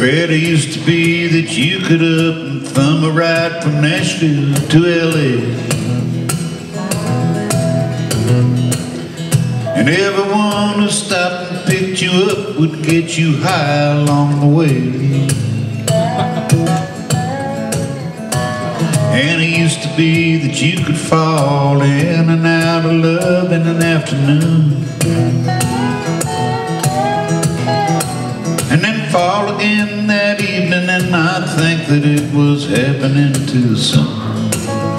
Well, it used to be that you could up and thumb a ride from Nashville to LA, and everyone who stopped and picked you up would get you high along the way. And it used to be that you could fall in and out of love in an afternoon, and then fall again that evening and not think that it was happening too soon.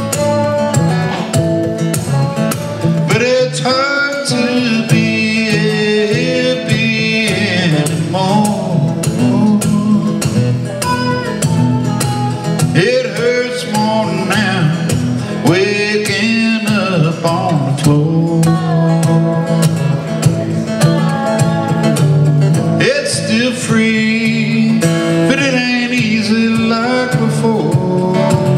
But it's hard to be a hippie anymore. It hurts more now waking up on the floor. It's still free, but it ain't easy like before.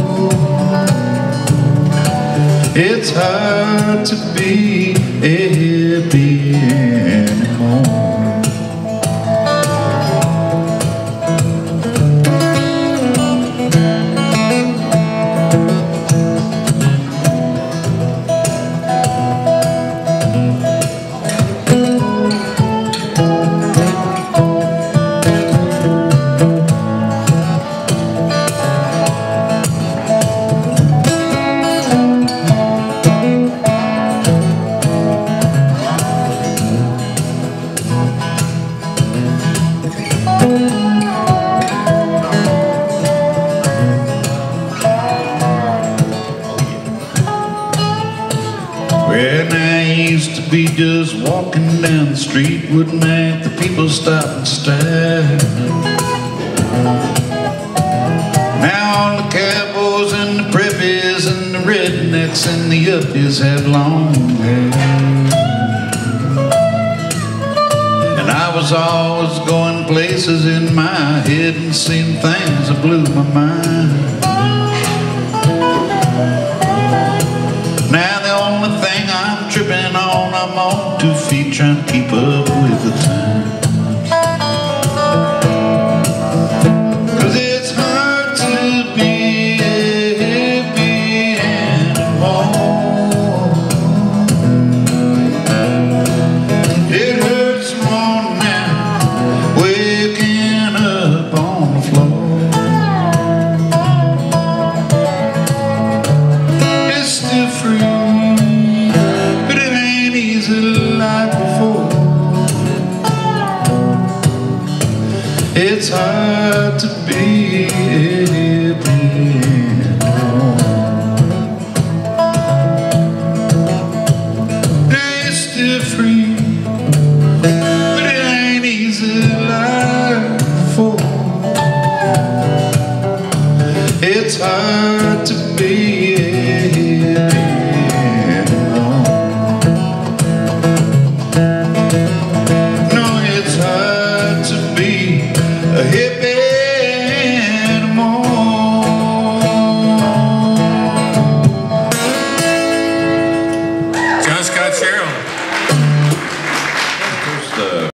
It's hard to be a hippie anymore. Well, now you used to be just walking down the street, wouldn't make the people stop and stare. Now all the cowboys and the preppies and the rednecks and the yuppies have long hair. And I was always going places in my head and seeing things that blew my mind. Now the only thing I'm tripping on, I'm on 2 feet trying to keep up with the times. 'Cause it's hard to be a hippie anymore. It hurts more now waking up on the floor. It's still free, but it ain't easy like before. It's hard to be a hippie anymore. It's still free, but it ain't easy like before. It's hard to be a hippie anymore. No, it's hard to be a hippie